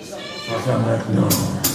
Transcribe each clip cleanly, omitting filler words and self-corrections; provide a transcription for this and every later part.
I'll come back now.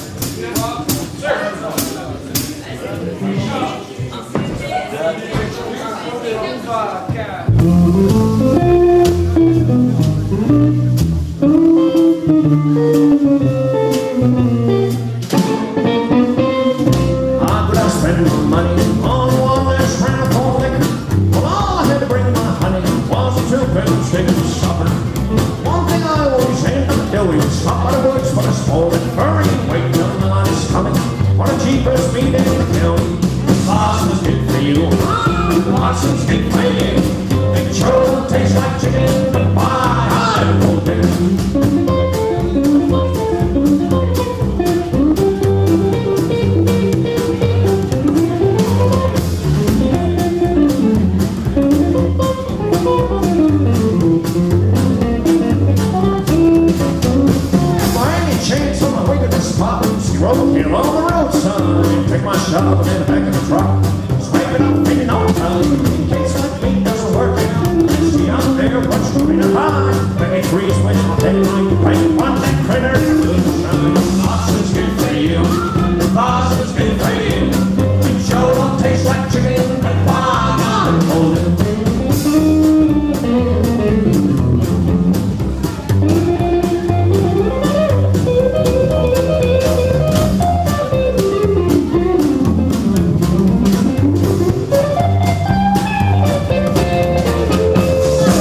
I could spend my money on one last round of liquor. Well, all I had to bring my honey was a 2-penny stick of supper. One thing I always end up doing is stop by the woods for a small and furry, waiting till the line is coming. What a cheapest meat in the county. Parsons good for you. Parsons good for you. It sure don't taste like chicken, but why I won't do. Roll here on the roadside, take my shovel in the back of the truck, scrape it up, make it all time. In case like me doesn't work out, see out there what's green and high. Let me freeze when my deadline to pay. Want that critter? Parsons good for you. Parsons good for you. It sure don't taste like chicken, but why not hold it?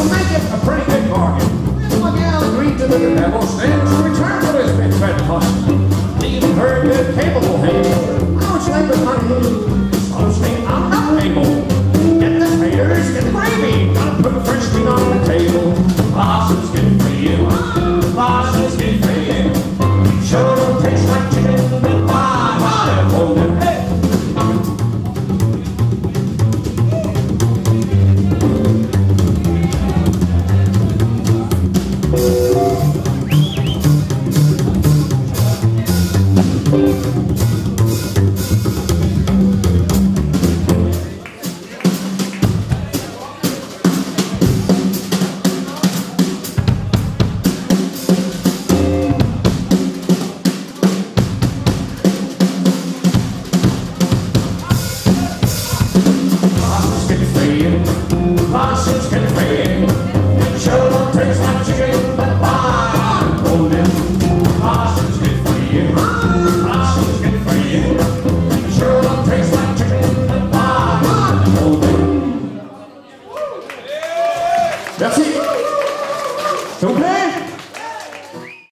The devil stands to return to this big fat puss.